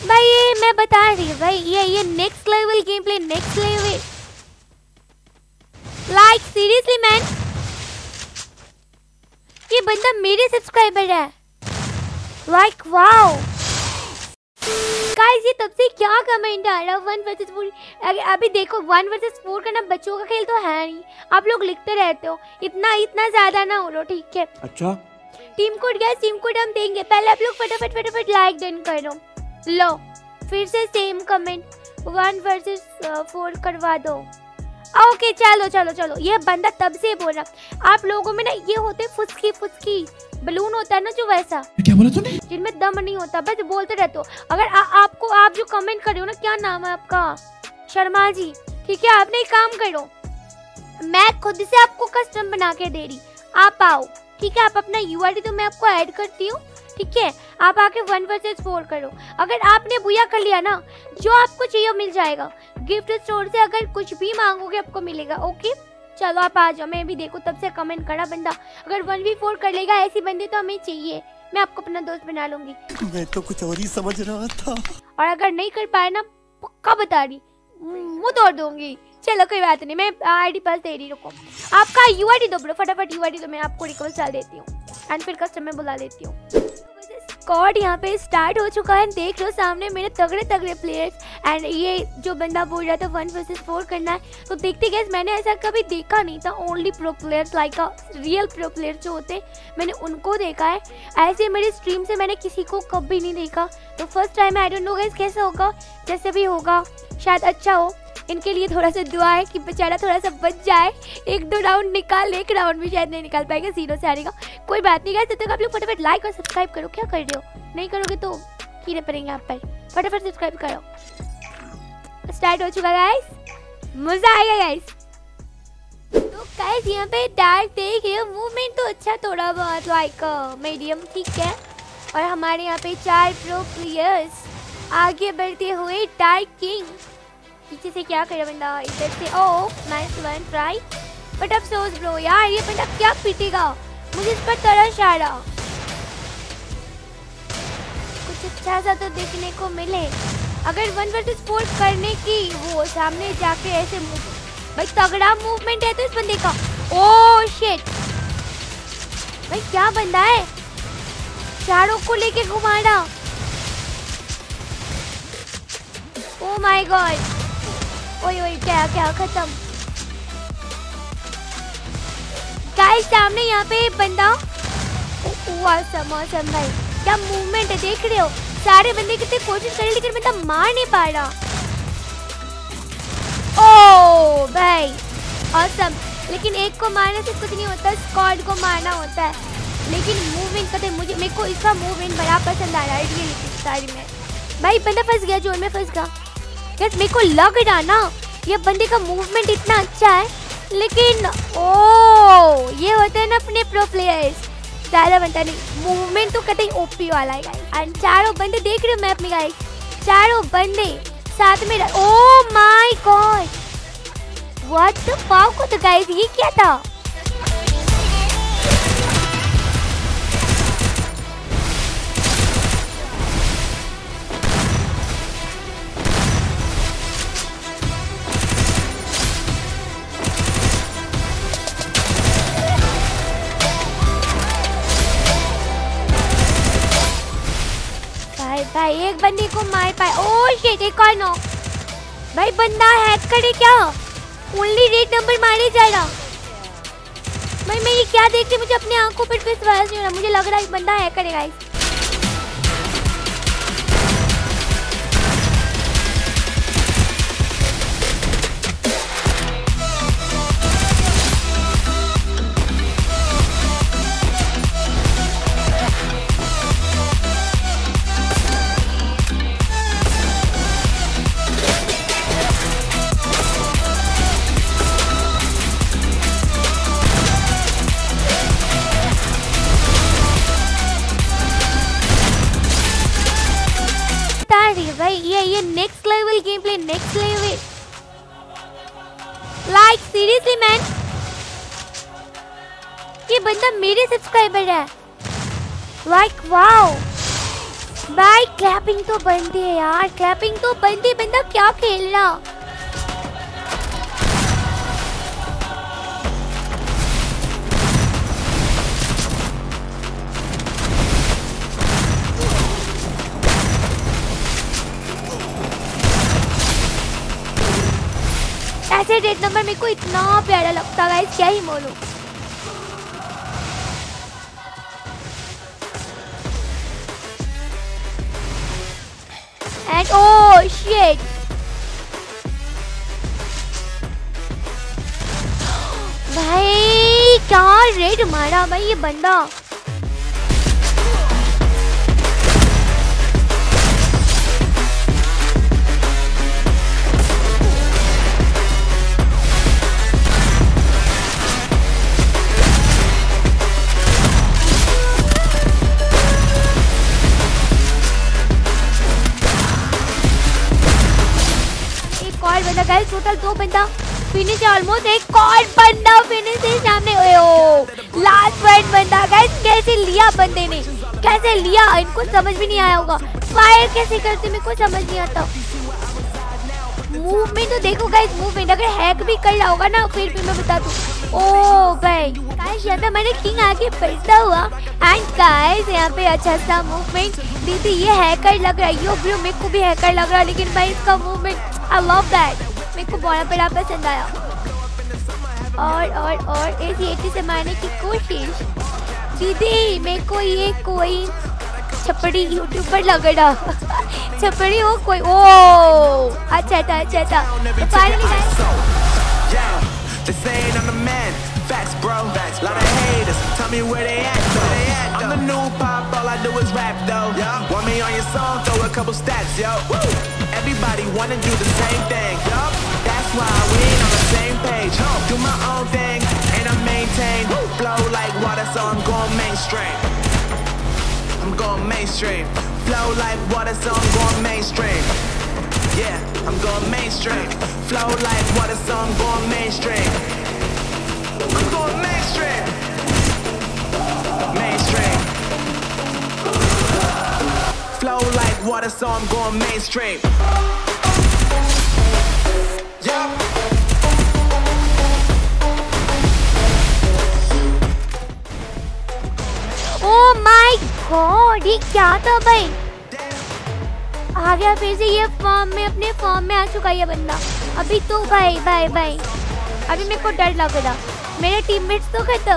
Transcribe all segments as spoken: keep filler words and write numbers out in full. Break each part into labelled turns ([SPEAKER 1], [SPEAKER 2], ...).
[SPEAKER 1] भाई ये मैं बता रही हूँ भाई, ये ये next level game play, next level. Like seriously man, ये बंदा मेरे सब्सक्राइबर है। लाइक वाओ गाइस, ये तब से क्या कमेंट आ रहा है वन वर्सेस फोर। अभी देखो वन वर्सेस फोर करना बच्चों का खेल तो है नहीं, आप लोग लिखते रहते हो, इतना इतना ज्यादा ना हो लो, ठीक है।
[SPEAKER 2] अच्छा
[SPEAKER 1] टीम कोड गया, टीम कोड हम देंगे, पहले आप लोग फटाफट फटाफट लाइक डन करो। लो फिर से same comment, one versus four करवा दो। ओके चलो चलो चलो, ये बंदा तब से बोल रहा। आप लोगों में ना ये होते फुसकी फुसकी बलून होता है ना जो वैसा,
[SPEAKER 2] क्या बोला तूने,
[SPEAKER 1] जिनमें दम नहीं होता, बस बोलते रहते हो। अगर आ, आपको आप जो कमेंट कर रहे हो ना, क्या नाम है आपका, शर्मा जी, ठीक है। आपने एक काम करो, मैं खुद से आपको कस्टम बना के दे रही, आप आओ, ठीक है। आप अपना यूआईडी तो मैं आपको ऐड करती हूँ, ठीक है। आप आके वन वर्सेस फोर करो। अगर आपने बुया कर लिया ना, जो आपको चाहिए मिल जाएगा। गिफ्ट स्टोर से अगर कुछ भी मांगोगे आपको मिलेगा, ओके। चलो आप आ जाओ, मैं भी देखो तब से कमेंट करा बंदा। अगर वन वी फोर कर लेगा, ऐसी बंदे तो हमें चाहिए, मैं आपको अपना दोस्त बना लूंगी।
[SPEAKER 2] मैं तो कुछ और ही समझ रहा था।
[SPEAKER 1] और अगर नहीं कर पाए ना, पक्का बता रही, मुंह तोड़ दूंगी। चलो कोई बात नहीं, मैं आईडी पास दे रही, रुको। आपका यूआईडी दो ब्रो, फटाफट यूआईडी दो, मैं आपको रिक्वेस्ट डाल देती हूँ एंड फिर कस्टम में बुला लेती हूँ। स्क्वाड यहाँ पे स्टार्ट हो चुका है, देख लो सामने मेरे तगड़े तगड़े प्लेयर्स। एंड ये जो बंदा बोल रहा था वन वर्सेस फोर करना है, तो देखते गए मैंने ऐसा कभी देखा नहीं था। Only pro players like a real pro player जो होते मैंने उनको देखा है, ऐसे मेरी स्ट्रीम से मैंने किसी को कभी नहीं देखा। तो first time I don't know guys कैसा होगा, जैसे भी होगा शायद अच्छा हो। इनके लिए थोड़ा सा दुआ है कि बेचारा थोड़ा सा बच जाए, एक दो राउंड निकाल, एक राउंड भी शायद नहीं निकाल पाएगा, जीरो से हारेगा। कोई बात नहीं गाइस, तब तक आप लोग फटाफट लाइक और सब्सक्राइब करो। क्या कर रहे हो, नहीं करोगे तो कीड़े पड़ेंगे आप पर। फटाफट सब्सक्राइब करो। स्टार्ट हो चुका गाइस, मजा आएगा गाइस। तो गाइस यहाँ पे डार्क देख रहे हो, मूवमेंट तो अच्छा थोड़ा बहुत लाइक मीडियम, ठीक है। और हमारे यहाँ पे चार प्रो प्लेयर्स आगे बढ़ते हुए। डार्क किंग पीछे से क्या करे बंदा, इधर से oh nice one try, but अफसोस ब्रो यार, ये बंदा क्या पीटेगा, मुझे इस पर तरस आ रहा। कुछ अच्छा सा तो देखने को मिले। अगर वन वर्सेस फोर करने की वो सामने जाके ऐसे मूव, भाई तगड़ा मूवमेंट है तो इस बंदे का। ओह शिट भाई, क्या बंदा है, चारों को लेके घुमा रहा। ओह माय गॉड, ओए ओए क्या क्या खत्म। गाइस सामने यहाँ पे बंदा, ऑसम ऑसम भाई, क्या मूवमेंट है देख रहे हो। सारे बंदे कितने कोशिश करे लेकिन बंदा मार नहीं पा रहा। ओह भाई ऑसम, लेकिन एक को मारने से कुछ नहीं होता, स्क्वाड को मारना होता है। लेकिन मूवमेंट करते मुझे, मेरे को इसका मूवमेंट बड़ा पसंद आ रहा है रियली सारी में। भाई बंदा फंस गया, जोन में फंस गया। यार मेरे को लग रहा ना ये बंदे का मूवमेंट इतना अच्छा है, लेकिन ओ ये होते हैं ना अपने प्रो प्लेयर्स, ज़्यादा बनता नहीं, मूवमेंट तो कतई ओपी वाला है गाइस। एंड चारों बंदे देख रहे हो मैप में गाइस, चारों बंदे साथ में। Oh my god, what the fuck तो गाइस, ये क्या था। भाई एक बंदे को मार पाए। ओह शिट, एक और नो। भाई बंदा हैक करे क्या, ओनली रेड नंबर मारे जा रहा। भाई मैं ये क्या देख रही, मुझे अपने आंखों पर विश्वास नहीं हो रहा, मुझे लग रहा है बंदा हैक करेगा। भाई ये ये next level game play, next level. Like seriously man, ये बंदा मेरे सब्सक्राइबर है। लाइक वाओ, भाई क्लैपिंग तो बंद है यार, क्लैपिंग तो बंद है, बंदा क्या खेल रहा। ऐसे डेट नंबर मेरे को इतना प्यारा लगता है, क्या ही बोलूं। एंड ओह शिट, भाई क्या रेड मारा भाई ये बंदा। गाइस टोटल दो बंदा फिनिश है, ऑलमोस्ट एक और बंदा फिनिश है सामने। ओ लास्ट पॉइंट बंदा गाइस, कैसे लिया बंदे ने, कैसे लिया, इनको समझ भी नहीं आया होगा फायर कैसे करते, मेरे को समझ नहीं आता। मूवमेंट तो देखो गाइस, मूवमेंट अगर हैक भी कर रहा होगा ना फिर भी मैं बता दूं। ओ भाई गाइस यहाँ पे मैंने किंग आके फंसा हुआ एंड गाइस यहाँ पे अच्छा सा मूवमेंट। दीदी ये हैकर लग रहा है, यो ब्रो मेरे को भी हैकर लग रहा है, लेकिन भाई इसका मूवमेंट आई लव दैट, मेरे को बड़ा बड़ा पसंद आया। और और और ऐसी ऐसी से मारने की कोशिश। दीदी मेरे को ये कोई छपड़ी यूट्यूबर लग रहा छपड़ी हो कोई, ओ अच्छा था अच्छा था। तो finally guys
[SPEAKER 3] facts, bro. Facts. Lot of haters, tell me where they at, though. They at, though. I'm the new pop, all I do is rap, though. Yeah. Want me on your song, throw a couple stats, yo. Woo. Everybody wanna do the same thing, yo. That's why we ain't on the same page. Huh. Do my own thing, and I maintain. Woo. Flow like water, so I'm going mainstream. I'm going mainstream. Flow like water, so I'm going mainstream. Yeah, I'm going mainstream. Flow like water, so I'm going mainstream. I'm going mainstream. Mainstream. Flow like water, so I'm going mainstream. Yeah.
[SPEAKER 1] Oh my God, ये क्या था भाई? आ गया फिर से ये form में, अपने फॉर्म में आ चुका है ये बंदा। अभी तो भाई भाई भाई अभी मेरे को डर लग रहा, मेरे टीममेट्स तो खत्म।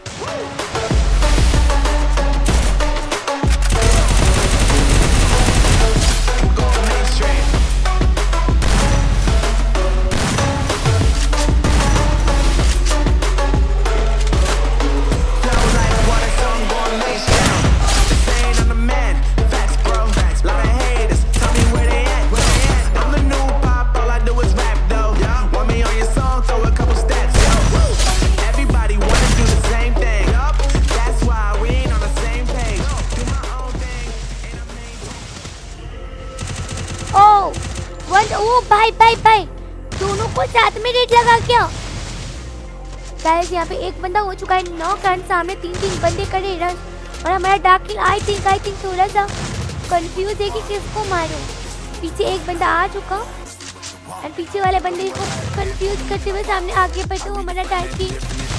[SPEAKER 1] ओ भाई भाई भाई दोनों को साथ में रेड लगा क्या? गाइस यहाँ पे एक बंदा हो चुका है नॉक एंड सामने तीन तीन बंदे करे रश, और हमारा dark king I think I think थोड़ा सा कंफ्यूज है कि किसको मारूं। पीछे एक बंदा आ चुका एंड पीछे वाले बंदे को कंफ्यूज करते हुए सामने आगे बढ़ते हुए हमारा डार्क किंग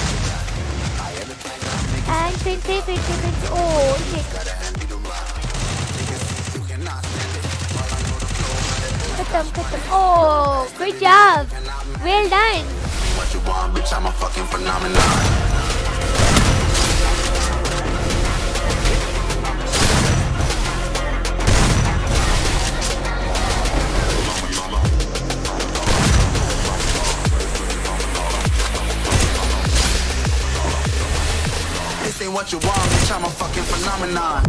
[SPEAKER 1] एंड फिर से फिर से फिर से ओह शिट खत्म खत्म। Oh good job, well done.
[SPEAKER 3] What you want, bitch, I'm a fucking phenomenon. This ain't what you want, bitch, I'm a fucking phenomenon.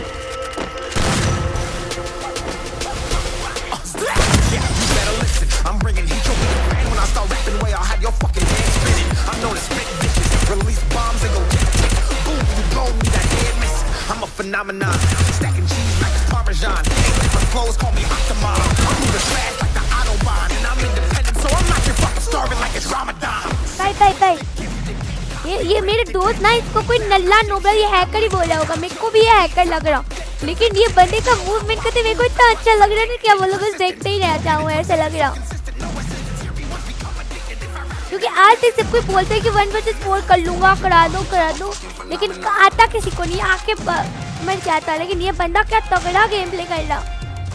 [SPEAKER 3] I'm phenomenon. Stacking cheese like it's Parmesan. Ain't different flows, call me Octomom. I'm moving fast like the Autobahn, and I'm independent, so I'm not your fucking starving like it's Ramadan.
[SPEAKER 1] Bye bye bye. ये ये मेरे दोस्त ना, इसको कोई नल्ला Nobel ये hacker ही बोला होगा, मेरे को भी ये हैकर लग रहा, लेकिन ये बंदे का मूवमेंट करते मेरे को इतना अच्छा लग रहा है ना, क्या बोलो, बस देखते ही रह जाऊँ, ऐसा लग रहा। क्योंकि आज तक सब कोई बोलते हैं कि वन वर्सेस फोर कर लूंगा, करा दो करा दो, लेकिन आता किसी को नहीं, आके मर जाता। लेकिन ये बंदा क्या तगड़ा गेम प्ले कर रहा।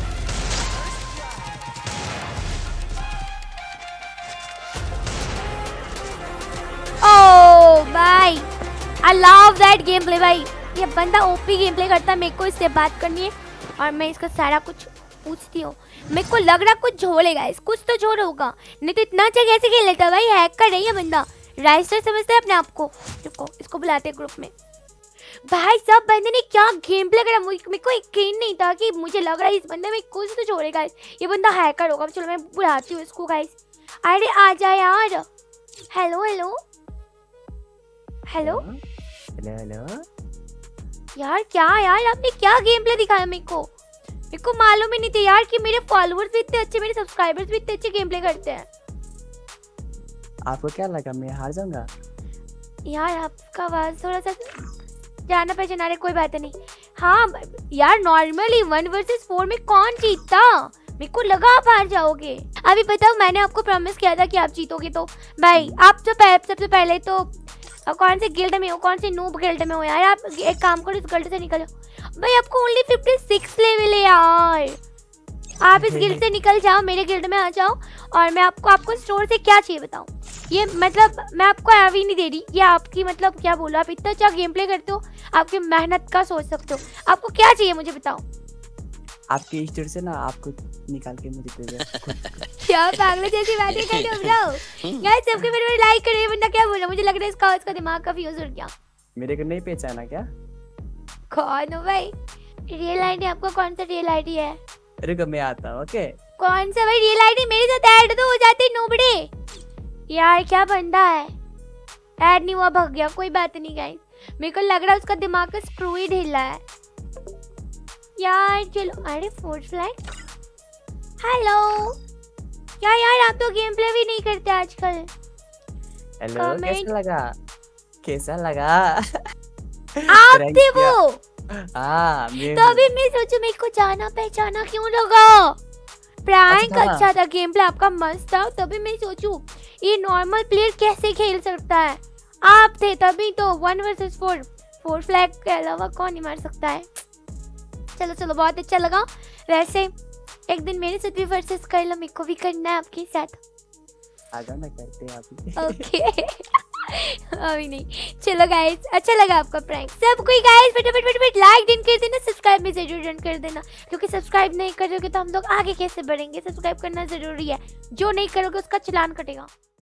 [SPEAKER 1] ओह भाई, I love that game play भाई। ये बंदा ओपी गेम प्ले करता है, मेरे को इससे बात करनी है और मैं इसका सारा कुछ पूछती हूँ। मेरे को लग रहा कुछ झोलेगा, इस कुछ तो झोल होगा, नहीं तो इतना अच्छा कैसे खेल लेता भाई, हैक कर रही है बंदा, राइस्टर समझता है अपने आप को। रुको, इसको बुलाते हैं ग्रुप में। भाई सब बंदे ने क्या गेम प्ले करा, मेरे को यकीन नहीं था कि मुझे लग रहा है इस बंदे में कुछ तो झोलेगा, ये बंदा हैकर होगा। चलो मैं बुलाती हूँ इसको गाइस। अरे आ जा यार। हेलो हेलो हेलो
[SPEAKER 4] हेलो
[SPEAKER 1] यार, क्या यार आपने क्या गेम प्ले दिखाया मेरे को, मेरे को मालूम ही नहीं था यार कि मेरे फॉलोअर्स भी इतने अच्छे, मेरे सब्सक्राइबर्स भी इतने अच्छे गेम प्ले करते हैं।
[SPEAKER 4] आपको क्या लगा मैं हार जाऊंगा?
[SPEAKER 1] यार आपका आवाज थोड़ा सा जाना पहचाना रहे, कोई बात नहीं। हाँ यार, नॉर्मली वन वर्सेस फोर में कौन जीतता, मेरे को लगा आप हार जाओगे। अभी बताओ, मैंने आपको प्रॉमिस किया था कि आप जीतोगे, तो भाई आप तो सबसे पहले तो और कौन से गिल्ड में हो, कौन से नूब गिल्ड में हो यार, आप एक काम करो, इस गिल्ड से निकलो भाई, आपको ओनली फिफ्टी सिक्स लेवल है यार, आप इस गिल्ड से निकल जाओ, मेरे गिल्ड में आ जाओ, और मैं आपको आपको स्टोर से क्या चाहिए बताऊं। ये मतलब मैं आपको अभी नहीं दे रही, ये आपकी मतलब क्या बोलो, आप इतना अच्छा गेम प्ले करते हो, आपकी मेहनत का सोच सकते हो, आपको क्या चाहिए मुझे बताओ।
[SPEAKER 4] आपके स्टोर से ना आपको निकाल के मुझे दे दे।
[SPEAKER 1] क्या पागल जैसी बातें कर रहे हो गाइस, सबके मेरे को लाइक करिए, बंदा क्या बोल रहा है, मुझे लग रहा है इसका इसका दिमाग का फ्यूज उड़ गया।
[SPEAKER 4] मेरे को नहीं पहचाना क्या?
[SPEAKER 1] कौन हो भाई? रियल आईडी आपका कौन सा रियल आईडी है?
[SPEAKER 4] रुको मैं आता हूं। ओके,
[SPEAKER 1] कौन सा भाई रियल आईडी, मेरे साथ ऐड तो हो जाते नोबड़े यार, क्या बंदा है, ऐड नहीं हुआ, भाग गया, कोई बात नहीं गाइस, मेरे को लग रहा है उसका दिमाग का स्क्रू ही ढीला है यार। चलो, अरे फोर्स फ्लैग, हेलो क्या यार, आप तो गेम प्ले भी नहीं करते आजकल।
[SPEAKER 4] हेलो, कैसा लगा? कैसा लगा?
[SPEAKER 1] आप थे वो?
[SPEAKER 4] हाँ,
[SPEAKER 1] तो अभी मैं सोचू मेरे को जाना पहचाना क्यों लगा, प्रैंक अच्छा, अच्छा था, गेम प्ले आपका मस्त था, तभी मैं सोचू ये नॉर्मल प्लेयर कैसे खेल सकता है, आप थे तभी तो। One versus four, four flag के अलावा कौन ही मार सकता है। चलो चलो, बहुत अच्छा लगा। वैसे एक दिन मेरे साथ भी वर्सेस कर लो, मेरे को भी करना है आपके साथ।
[SPEAKER 4] आ जाना, करते हैं अभी।
[SPEAKER 1] ओके अभी नहीं। चलो गाइस, अच्छा लगा आपका प्रैंक, सब कोई गाइस फटाफट फटाफट लाइक डन कर देना, सब्सक्राइब भी जरूर डन कर देना, क्योंकि सब्सक्राइब नहीं करोगे तो हम लोग आगे कैसे बढ़ेंगे, सब्सक्राइब करना जरूरी है, जो नहीं करोगे उसका चालान कटेगा।